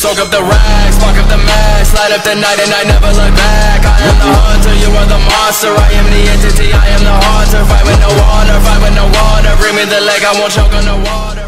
Soak up the rags, spark up the max, light up the night and I never look back. I am the hunter, you are the monster. I am the entity, I am the haunter. Fight with no water, fight with no water. Bring me the leg, I won't choke on the water.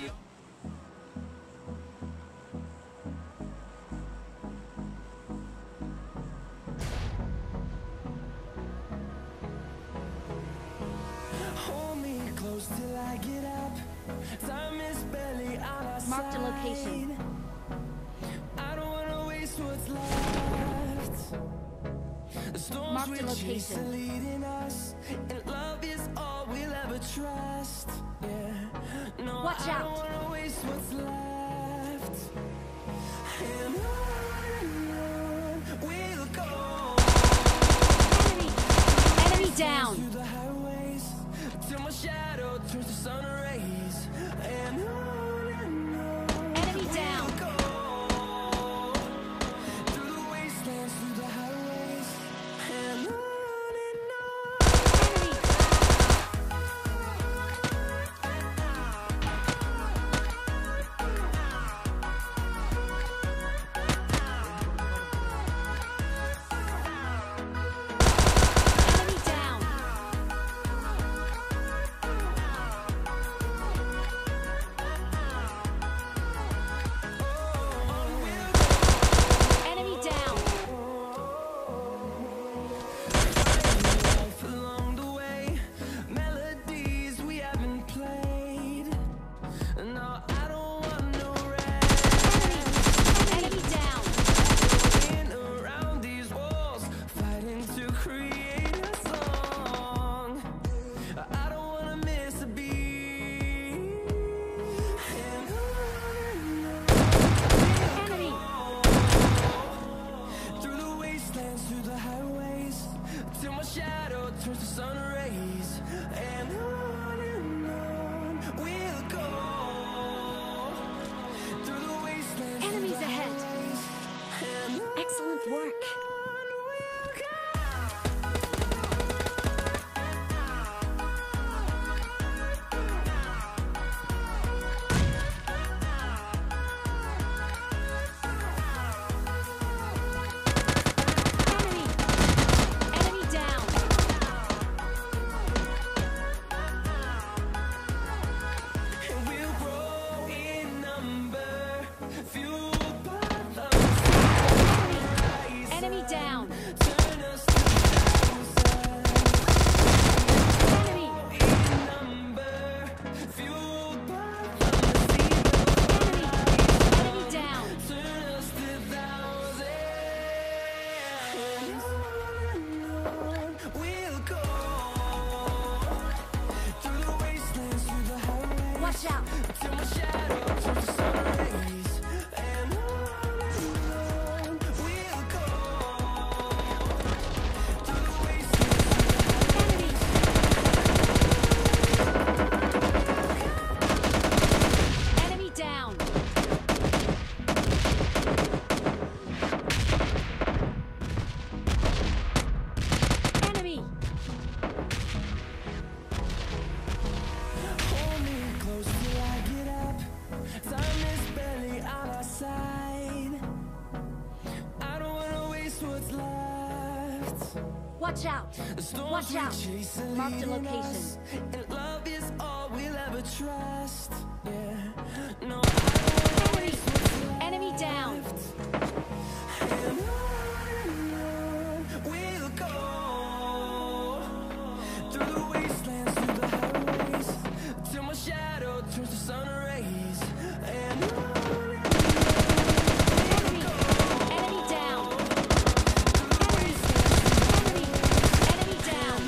Hold me close till I get up. Time is barely on our side. Marked a location. I don't wanna waste what's left. The storms Marked we a chase location. are leading us, and love is all we'll ever trust. Yeah, no, Watch I out. don't wanna waste what's left. And on we'll go. Enemy down. Through the highways till my shadow turns to sun rays. And on Enemy down. we'll go. Through the wastelands, through the highways. And on. Enemy down. Enemy down. Life along the way, melodies we haven't played. No, I don't want no rest. Enemy down. In around these walls, fighting to create a song. I don't wanna miss a beat. And Enemy. through the wastelands, through the highways, till my shadow turns to sun rays. And on we'll go. Through the wastelands, through Enemies the ahead. highways, and Excellent work. on we'll go. Enemy. Enemy down. And we'll grow in number, fueled by the rise. Enemy down. Turn us to Enemy. in number, fueled by the Enemy. Enemy down. turn us to thousands. We'll go through the wastelands, through the highways. Watch out. Till my shadow turns to sun rays. And on we'll go through the wastelands. Enemy down. Enemy. Hold me close till I get up. Time is barely on our side. I don't wanna waste what's left. Watch out. The storms Watch we out. chase are Marked a leading location. us, and love is all we'll ever trust. Yeah, no, I don't wanna waste what's left. Enemy down. And on we'll go through the wastelands, through the highways, till my shadow turns to sun rays. And on Enemy. Enemy down. Enemy. Enemy down.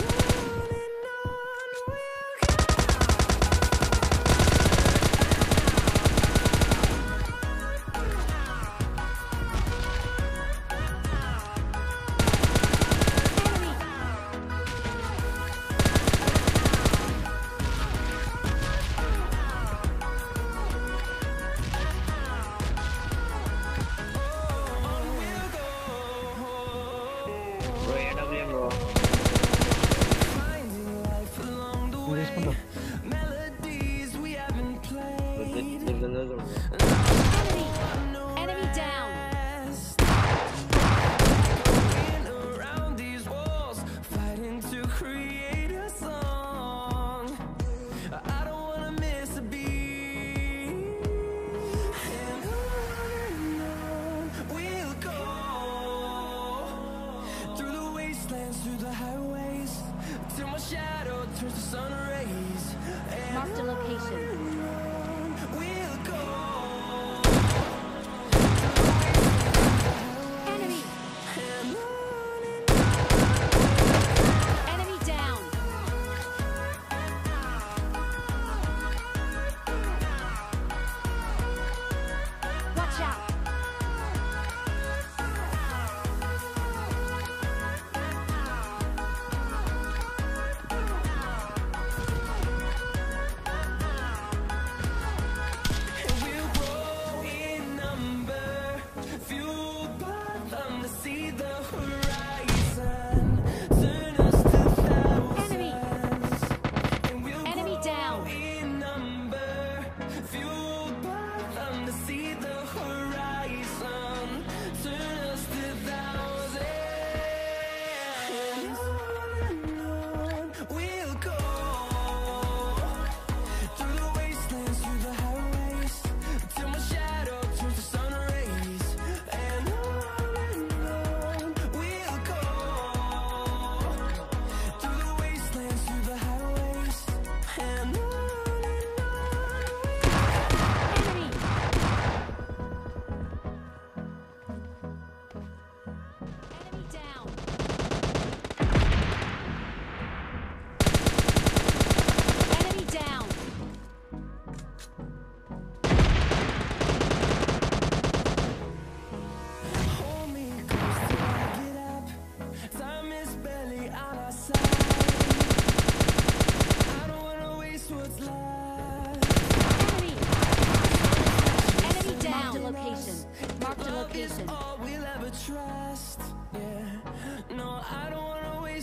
Enemy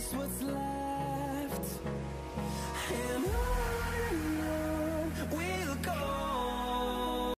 waste what's left.